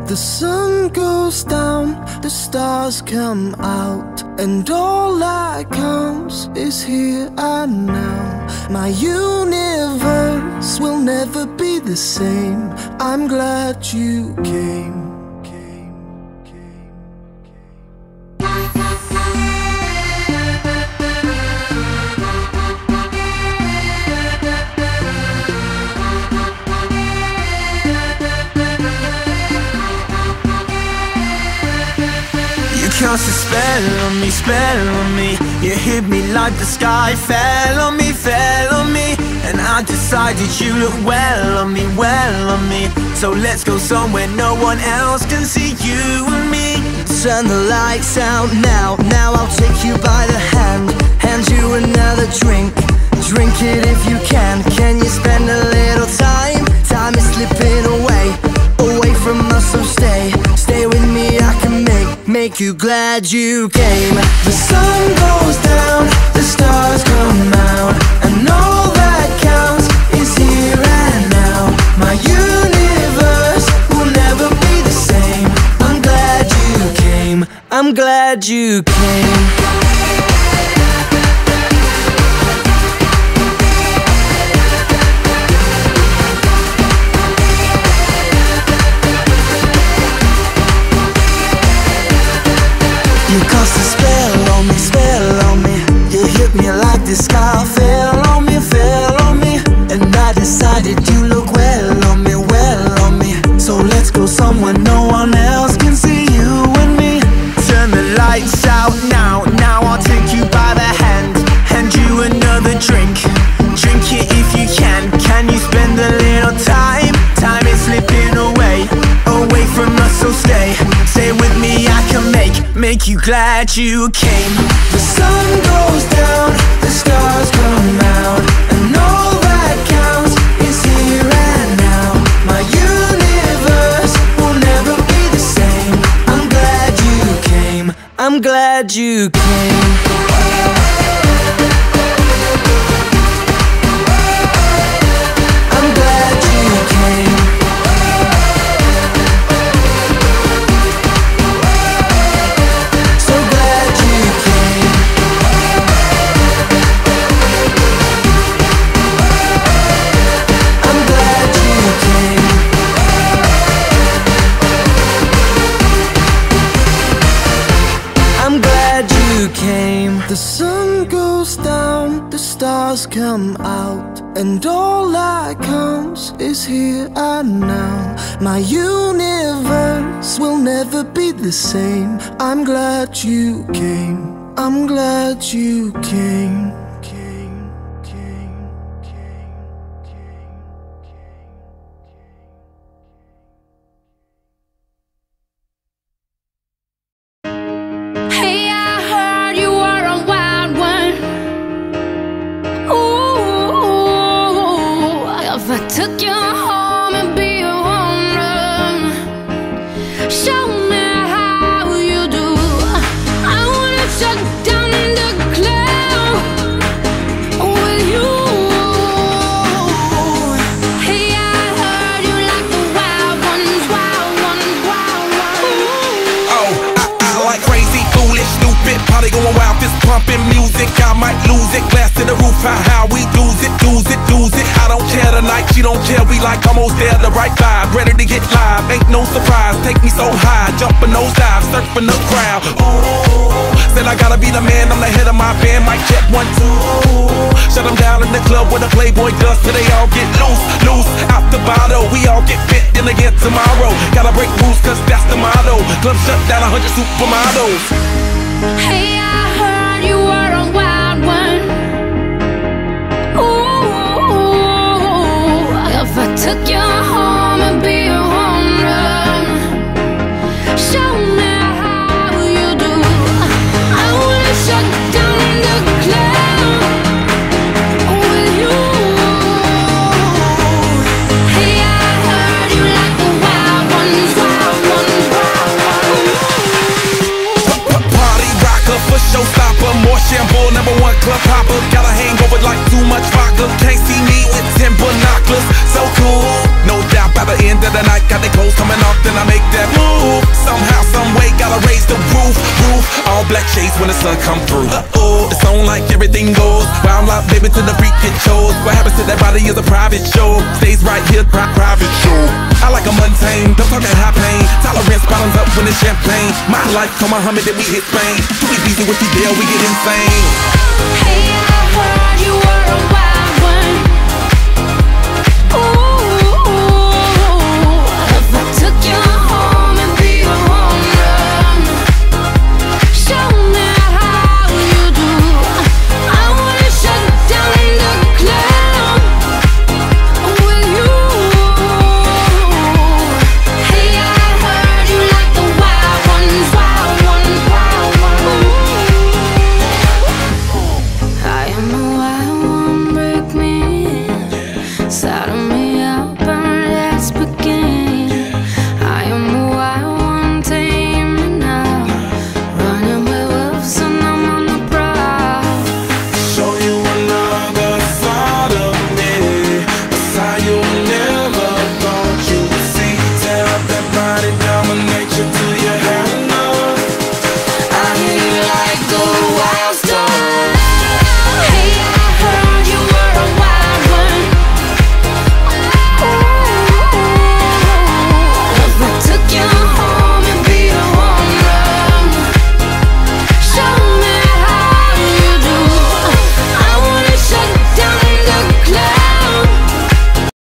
The sun goes down, the stars come out, and all that counts is here and now. My universe will never be the same. I'm glad you came. Cast a spell on me. You hit me like the sky fell on me, fell on me. And I decided you look well on me, well on me. So let's go somewhere no one else can see you and me. Turn the lights out now, now I'll take you by the hand, hand you another drink. Drink it if you can. Can you spend a little time? Time is slipping away, away from us, so stay. Stay with me, I can make you glad you came. The sun goes down, the stars come out, and all that counts is here and now. My universe will never be the same. I'm glad you came, I'm glad you came. You cast a spell on me. You hit me like the sky fell on me, fell on me. And I decided you look well on me, well on me. So let's go somewhere no one else can see you and me. Turn the lights out now, now I'll take you by the hand, hand you another drink. Drink it if you can. Can you spend a little time? Time is slipping away, away from us, so stay. Stay with me, I can make you glad you came. The sun goes down, the stars come out, and all that counts is here and now. My universe will never be the same. I'm glad you came, I'm glad you came. The sun goes down, the stars come out, and all that counts is here and now. My universe will never be the same. I'm glad you came, I'm glad you came. Took you home and be a woman. Show me how you do. I wanna shut down the club with you. Hey, I heard you like the wild ones, wild ones, wild ones. Oh, I like crazy, foolish, stupid, party going wild, fist pumping music. I might lose it, glass to the roof, how we lose it, lose it, lose it. I don't care tonight, she don't care, we like almost there, the right vibe, ready to get live, ain't no surprise, take me so high, jumping those dives, surfing the crowd. Ooh, said I gotta be the man, I'm the head of my band, mic check 1, 2. Shut them down in the club where the Playboy does, till they all get loose, loose, out the bottle, we all get fit in again tomorrow. Gotta break rules, cause that's the motto, club shut down 100 supermodels. Hey, I heard you were a wild one. If I took you home and be a woman, show me how you do. I wanna shut down the club with you. Hey, I heard you like the wild ones, wild ones, wild ones. black shades when the sun come through. It's on like everything goes. Wild out, baby, to the freak it shows. What happens to that body is a private show. Stays right here, private show. I like a mundane, don't talking high pain. Tolerance bottoms up when it's champagne. My life, come Muhammad, then we hit Spain. Too easy with you, deal, we get insane. Hey,